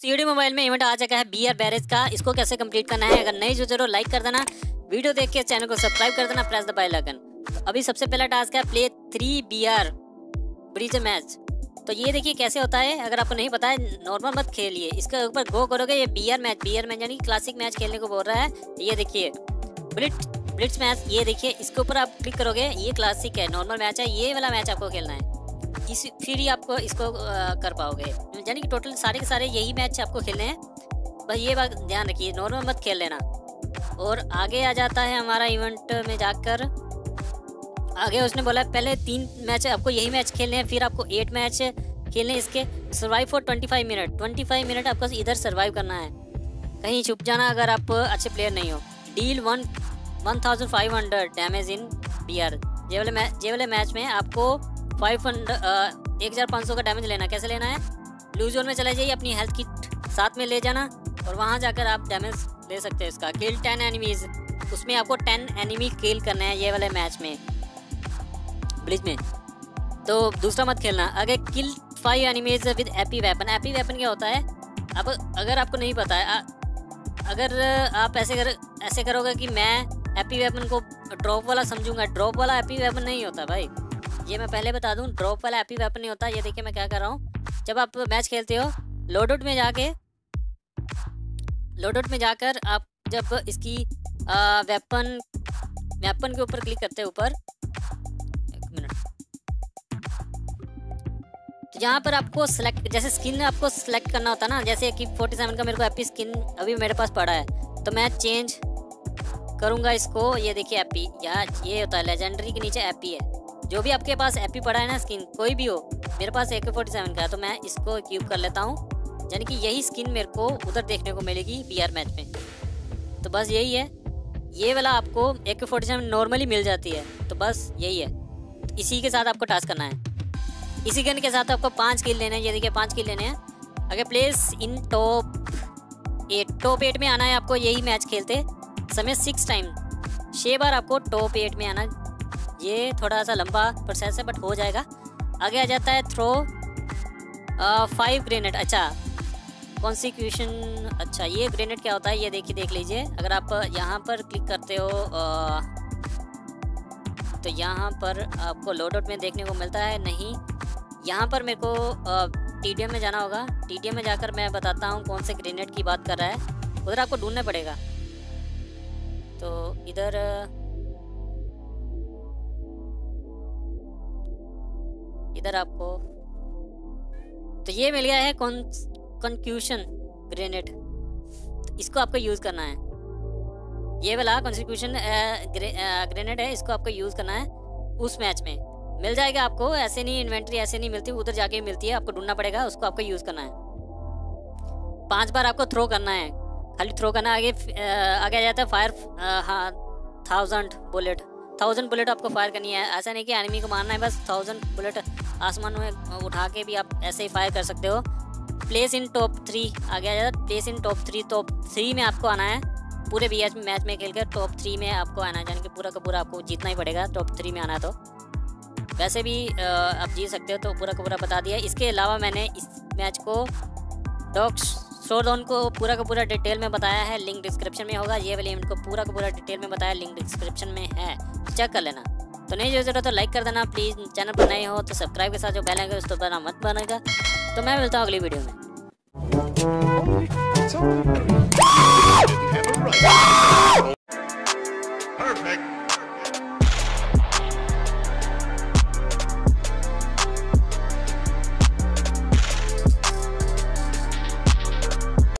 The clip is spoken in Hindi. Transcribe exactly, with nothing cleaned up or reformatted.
सीडी मोबाइल में इवेंट आ चुका है बीआर बैरेज का। इसको कैसे कंप्लीट करना है, अगर नहीं जो जरूर लाइक कर देना, वीडियो देख के चैनल को सब्सक्राइब कर देना, प्रेस द बेल आइकन। तो अभी सबसे पहला टास्क है play three BR bridge match. तो ये देखिए कैसे होता है, अगर आपको नहीं पता है नॉर्मल मत खेलिए, इसके ऊपर गो करोगे ये बीआर मैच, बीआर मैच यानी क्लासिक मैच खेलने को बोल रहा है। ये देखिए ब्लिट्स ब्लिट्स मैच, ये देखिए इसके ऊपर आप क्लिक करोगे, ये क्लासिक है, नॉर्मल मैच है, ये वाला मैच आपको खेलना है, इस फिर ही आपको इसको आ, कर पाओगे। यानी कि टोटल सारे के सारे यही मैच आपको खेलने हैं, बस ये बात ध्यान रखिए, नॉर्मल मत खेल लेना। और आगे आ जाता है हमारा इवेंट में जाकर, आगे उसने बोला पहले तीन मैच आपको यही मैच खेलने हैं, फिर आपको एट मैच खेलने हैं इसके। Survive for twenty five minute, twenty five minute आपको इधर सर्वाइव करना है, कहीं छुप जाना अगर आप अच्छे प्लेयर नहीं हो। Deal one one thousand five hundred damage in BR, ये वाले मैच ये वाले मैच में आपको फाइव हंड्रेड एक हज़ार पाँच सौ का डैमेज लेना। कैसे लेना है, ब्लू जोन में चले जाइए, अपनी हेल्थ किट साथ में ले जाना और वहाँ जाकर आप डैमेज ले सकते हैं इसका। किल टेन एनिमीज, उसमें आपको टेन एनिमी किल करना है ये वाले मैच में ब्रिज में। तो दूसरा मत खेलना। अगर kill five enemies with AP weapon, AP weapon क्या होता है, अब अगर आपको नहीं पता है, आ, अगर आप ऐसे कर ऐसे करोगे कि मैं एपी वेपन को ड्रॉप वाला समझूंगा, ड्रॉप वाला एपी वेपन नहीं होता भाई, ये मैं पहले बता दूं, ड्रॉप वाला एपी वेपन नहीं होता। ये देखिए मैं क्या कर रहा हूँ, जब आप मैच खेलते हो लोडआउट में जाके लोडआउट में जाकर आप जब इसकी आ, वेपन वेपन के ऊपर क्लिक करते हैं ऊपर, एक मिनट, तो यहाँ पर आपको सेलेक्ट, जैसे स्किन आपको सेलेक्ट करना होता है ना, जैसे कि फोर्टी सेवन का मेरे को एपी स्किन अभी मेरे पास पड़ा है, तो मैं चेंज करूँगा इसको। ये देखिए एपी, यहाँ ये होता है लेजेंडरी के नीचे एपी है, जो भी आपके पास एपी पड़ा है ना स्किन कोई भी हो, मेरे पास ए के फोर्टी सेवन का है तो मैं इसको क्यूब कर लेता हूँ, यानी कि यही स्किन मेरे को उधर देखने को मिलेगी बीआर मैच में। तो बस यही है, ये वाला आपको ए के फोर्टी सेवन नॉर्मली मिल जाती है, तो बस यही है। इसी के साथ आपको टास्क करना है, इसी गन के साथ आपको पाँच किल लेने हैं। ये देखिए पाँच किल लेने हैं। अगर place in top eight, top eight में आना है आपको, यही मैच खेलते समय सिक्स टाइम, छः बार आपको टॉप एट में आना। ये थोड़ा सा लंबा प्रोसेस है बट हो जाएगा। आगे आ जाता है थ्रो फाइव ग्रेनेड, अच्छा कॉन्सिक्यूशन, अच्छा ये ग्रेनेड क्या होता है ये देखिए देख लीजिए। अगर आप यहाँ पर क्लिक करते हो आ, तो यहाँ पर आपको लोडआउट में देखने को मिलता है, नहीं यहाँ पर मेरे को टीडीएम में जाना होगा। टीडीएम में जाकर मैं बताता हूँ कौन से ग्रेनेड की बात कर रहा है, उधर आपको ढूंढना पड़ेगा। तो इधर इधर आपको, तो ये मिल गया है कॉन्क्यूशन ग्रेनेड, इसको आपको यूज़ करना है। ये वाला कॉन्क्यूशन ग्रेनेड है, इसको आपको यूज़ करना है उस मैच में, मिल जाएगा आपको। ऐसे नहीं इन्वेंट्री ऐसे नहीं मिलती, उधर जाके मिलती है, आपको ढूंढना पड़ेगा, उसको आपको यूज़ करना है। पांच बार आपको थ्रो करना है, खाली थ्रो करना। आगे आगे आ जाता है फायर, हाँ थाउजेंड बुलेट, थाउजेंड बुलेट आपको फायर करनी है। ऐसा नहीं कि एनिमी को मारना है, बस थाउजेंड बुलेट आसमान में उठा के भी आप ऐसे ही फायर कर सकते हो। प्लेस इन टॉप थ्री, आगे आ जाता है place in top three, top three में आपको आना है। पूरे बी एच मैच में खेल कर टॉप थ्री में आपको आना है, यानी कि पूरा का पूरा आपको जीतना ही पड़ेगा टॉप थ्री में आना है। तो वैसे भी आप जीत सकते हो, तो पूरा का पूरा बता दिया। इसके अलावा मैंने इस मैच को डॉग शोडॉन को पूरा का पूरा डिटेल में बताया है, लिंक डिस्क्रिप्शन में होगा। ये वाले इवेंट को पूरा का पूरा डिटेल में बताया, लिंक डिस्क्रिप्शन में है, चेक कर लेना। तो नहीं जो जरूरत तो लाइक कर देना प्लीज़, चैनल पर नए हो तो सब्सक्राइब के साथ जो बेल आइकन उसको बना मत बनेगा। तो मैं मिलता हूँ अगली वीडियो में।